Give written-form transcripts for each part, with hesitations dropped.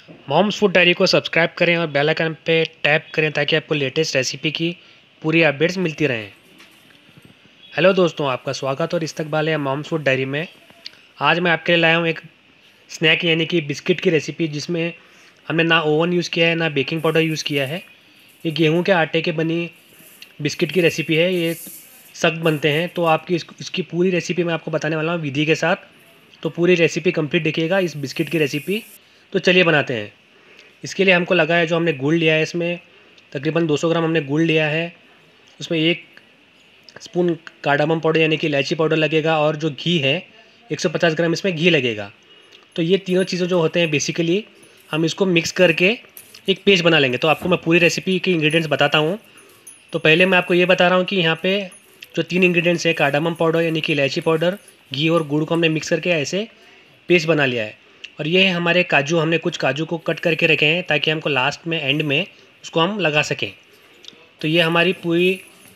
Moms food diary को subscribe करें और बेल आइकन पे टैप करें ताकि आपको लेटेस्ट रेसिपी की पूरी अपडेट्स मिलती रहें। हेलो दोस्तों, आपका स्वागत और इस्तकबाल है मॉम्स फूड डायरी में। आज मैं आपके लिए लाया हूँ एक स्नैक यानी कि बिस्किट की रेसिपी, जिसमें हमने ना ओवन यूज़ किया है ना बेकिंग पाउडर यूज़ किया है। ये गेहूँ के आटे के बनी बिस्किट की रेसिपी है। ये सख्त बनते हैं, तो आपकी इसकी पूरी रेसिपी मैं आपको बताने वाला हूँ विधि के साथ। तो पूरी रेसिपी कंप्लीट देखिएगा इस बिस्किट की रेसिपी। तो चलिए बनाते हैं। इसके लिए हमको लगा है, जो हमने गुड़ लिया है, इसमें तकरीबन 200 ग्राम हमने गुड़ लिया है। उसमें 1 स्पून कार्डामम पाउडर यानी कि इलायची पाउडर लगेगा, और जो घी है 150 ग्राम इसमें घी लगेगा। तो ये तीनों चीज़ें जो होते हैं बेसिकली हम इसको मिक्स करके एक पेस्ट बना लेंगे। तो आपको मैं पूरी रेसिपी के इंग्रेडिएंट्स बताता हूँ। तो पहले मैं आपको ये बता रहा हूँ कि यहाँ पे जो 3 इंग्रेडिएंट्स है, कार्डामम पाउडर यानी कि इलायची पाउडर, घी और गुड़ को हमने मिक्स करके ऐसे पेस्ट बना लिया है। और ये है हमारे काजू। हमने कुछ काजू को कट करके रखे हैं ताकि हमको लास्ट में एंड में उसको हम लगा सकें। तो ये हमारी पूरी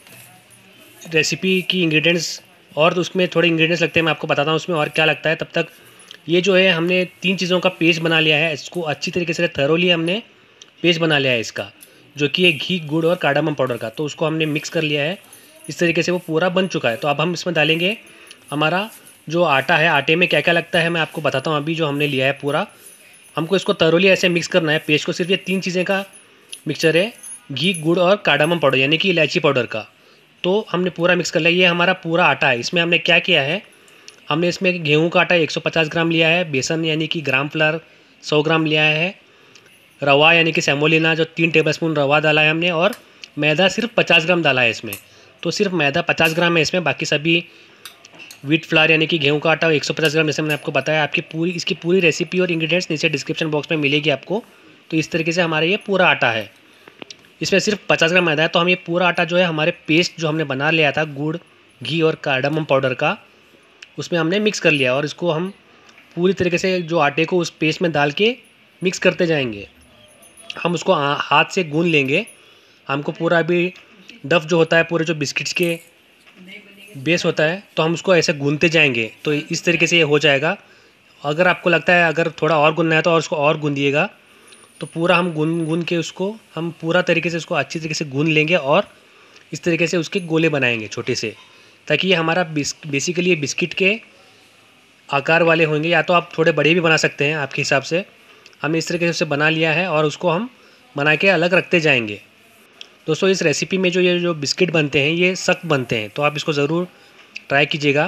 रेसिपी की इंग्रेडिएंट्स। और तो उसमें थोड़े इंग्रेडिएंट्स लगते हैं, मैं आपको बताता हूँ उसमें और क्या लगता है। तब तक ये जो है हमने 3 चीज़ों का पेस्ट बना लिया है। इसको अच्छी तरीके से थरोली हमने पेस्ट बना लिया है इसका, जो कि है घी, गुड़ और कार्डामम पाउडर का। तो उसको हमने मिक्स कर लिया है इस तरीके से, वो पूरा बन चुका है। तो अब हम इसमें डालेंगे हमारा जो आटा है। आटे में क्या क्या लगता है मैं आपको बताता हूँ। अभी जो हमने लिया है पूरा, हमको इसको thoroughly ऐसे मिक्स करना है पेस्ट को। सिर्फ ये 3 चीज़ें का मिक्सचर है, घी, गुड़ और कार्डामम पाउडर यानी कि इलायची पाउडर का। तो हमने पूरा मिक्स कर लिया। ये हमारा पूरा आटा है। इसमें हमने क्या किया है, हमने इसमें गेहूं का आटा 150 ग्राम लिया है, बेसन यानी कि ग्राम फ्लावर 100 ग्राम लिया है, रवा यानी कि सेमोलिना जो 3 टेबलस्पून रवा डाला है हमने, और मैदा सिर्फ 50 ग्राम डाला है इसमें। तो सिर्फ मैदा 50 ग्राम है इसमें, बाकी सभी व्हीट फ्लावर यानी कि गेहूं का आटा 150 ग्राम, जैसे मैंने आपको बताया। आपकी इसकी पूरी रेसिपी और इंग्रेडिएंट्स नीचे डिस्क्रिप्शन बॉक्स में मिलेगी आपको। तो इस तरीके से हमारा ये पूरा आटा है। इसमें सिर्फ 50 ग्राम मैदा है। तो हम ये पूरा आटा जो है हमारे पेस्ट जो हमने बना लिया था गुड़, घी और कार्डामम पाउडर का, उसमें हमने मिक्स कर लिया। और इसको हम पूरी तरीके से जो आटे को उस पेस्ट में डाल के मिक्स करते जाएंगे। हम उसको हाथ से गूंद लेंगे। हमको पूरा अभी डफ जो होता है, पूरे जो बिस्किट्स के बेस होता है, तो हम उसको ऐसे गूंदते जाएंगे। तो इस तरीके से ये हो जाएगा। अगर आपको लगता है अगर थोड़ा और गूंदना है तो और उसको और गूंदिएगा। तो पूरा हम गूंद के उसको हम पूरा तरीके से उसको अच्छी तरीके से गूंद लेंगे, और इस तरीके से उसके गोले बनाएंगे छोटे से, ताकि ये हमारा बेसिकली ये बिस्किट के आकार वाले होंगे। या तो आप थोड़े बड़े भी बना सकते हैं आपके हिसाब से। हमने इस तरीके से उसे बना लिया है, और उसको हम बना के अलग रखते जाएंगे। दोस्तों, इस रेसिपी में ये जो बिस्किट बनते हैं ये सख्त बनते हैं, तो आप इसको ज़रूर ट्राई कीजिएगा,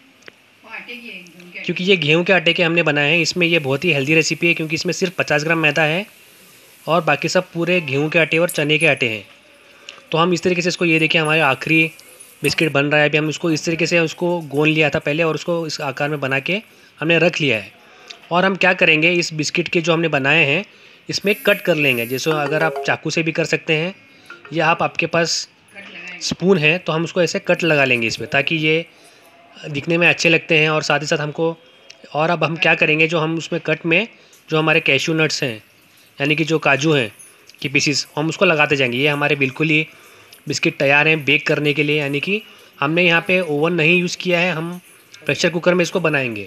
क्योंकि ये गेहूं के आटे के हमने बनाए हैं। इसमें ये बहुत ही हेल्दी रेसिपी है, क्योंकि इसमें सिर्फ 50 ग्राम मैदा है और बाकी सब पूरे गेहूं के आटे और चने के आटे हैं। तो हम इस तरीके से इसको, ये देखिए हमारे आखिरी बिस्किट बन रहा है। अभी हम इसको इस तरीके से उसको गोंद लिया था पहले, और उसको इस आकार में बना के हमने रख लिया है। और हम क्या करेंगे, इस बिस्किट के जो हमने बनाए हैं इसमें कट कर लेंगे। जैसे अगर आप चाकू से भी कर सकते हैं, या आपके पास स्पून है तो हम उसको ऐसे कट लगा लेंगे इसमें, ताकि ये दिखने में अच्छे लगते हैं। और साथ ही साथ हमको, और अब हम क्या करेंगे, जो हम उसमें कट में जो हमारे कैश्यू नट्स हैं यानी कि जो काजू हैं की पीसीस, हम उसको लगाते जाएंगे। ये हमारे बिल्कुल ही बिस्किट तैयार हैं बेक करने के लिए। यानी कि हमने यहाँ पे ओवन नहीं यूज़ किया है, हम प्रेशर कुकर में इसको बनाएंगे।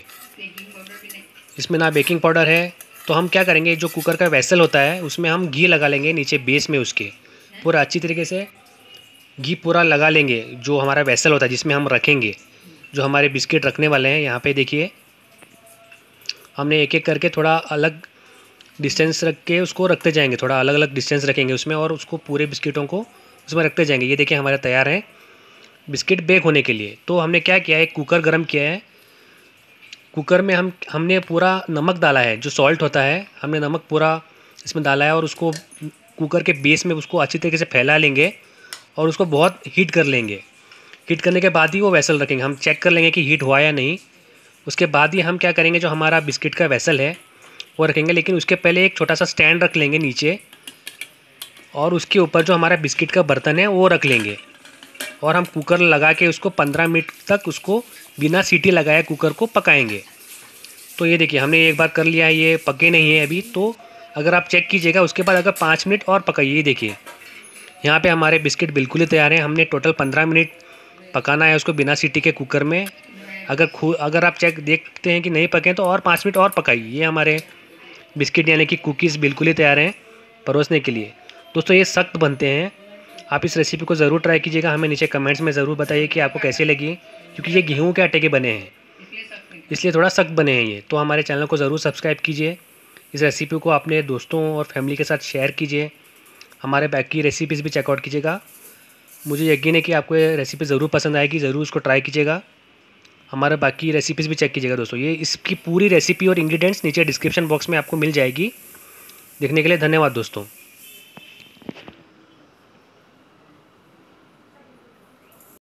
इसमें ना बेकिंग पाउडर है। तो हम क्या करेंगे, जो कुकर का वेसल होता है उसमें हम घी लगा लेंगे नीचे बेस में, उसके पूरा अच्छी तरीके से घी पूरा लगा लेंगे। जो हमारा वेसल होता है जिसमें हम रखेंगे जो हमारे बिस्किट रखने वाले हैं, यहाँ पे देखिए हमने एक एक करके थोड़ा अलग डिस्टेंस रख के उसको रखते जाएंगे। थोड़ा अलग अलग डिस्टेंस रखेंगे उसमें, और उसको पूरे बिस्किटों को उसमें रखते जाएंगे। ये देखिए हमारे तैयार हैं बिस्किट बेक होने के लिए। तो हमने क्या किया है, कुकर गर्म किया है। कुकर में हमने पूरा नमक डाला है, जो सॉल्ट होता है हमने नमक पूरा इसमें डाला है, और उसको कुकर के बेस में उसको अच्छी तरीके से फैला लेंगे, और उसको बहुत हीट कर लेंगे। हीट करने के बाद ही वो वेसल रखेंगे। हम चेक कर लेंगे कि हीट हुआ या नहीं। उसके बाद ही हम क्या करेंगे, जो हमारा बिस्किट का वेसल है वो रखेंगे। लेकिन उसके पहले एक छोटा सा स्टैंड रख लेंगे नीचे, और उसके ऊपर जो हमारा बिस्किट का बर्तन है वो रख लेंगे। और हम कुकर लगा के उसको 15 मिनट तक उसको बिना सीटी लगाए कुकर को पकाएंगे। तो ये देखिए हमने एक बार कर लिया है, ये पके नहीं है अभी। तो अगर आप चेक कीजिएगा उसके बाद अगर 5 मिनट और पकाइए। ये देखिए यहाँ पे हमारे बिस्किट बिल्कुल ही तैयार हैं। हमने टोटल 15 मिनट पकाना है उसको बिना सीटी के कुकर में। अगर आप चेक देखते हैं कि नहीं पके तो और 5 मिनट और पकाइए। ये हमारे बिस्किट यानी कि कुकीज़ बिल्कुल ही तैयार हैं परोसने के लिए। दोस्तों ये सख्त बनते हैं, आप इस रेसिपी को ज़रूर ट्राई कीजिएगा। हमें नीचे कमेंट्स में ज़रूर बताइए कि आपको कैसे लगी, क्योंकि ये गेहूं के आटे के बने हैं इसलिए थोड़ा सख्त बने हैं ये। तो हमारे चैनल को ज़रूर सब्सक्राइब कीजिए, इस रेसिपी को अपने दोस्तों और फैमिली के साथ शेयर कीजिए, हमारे बाकी रेसिपीज़ भी चेकआउट कीजिएगा। मुझे यकीन है कि आपको ये रेसिपी ज़रूर पसंद आएगी, ज़रूर उसको ट्राई कीजिएगा। हमारे बाकी रेसिपीज़ भी चेक कीजिएगा दोस्तों। ये इसकी पूरी रेसिपी और इंग्रेडिएंट्स नीचे डिस्क्रिप्शन बॉक्स में आपको मिल जाएगी। देखने के लिए धन्यवाद दोस्तों।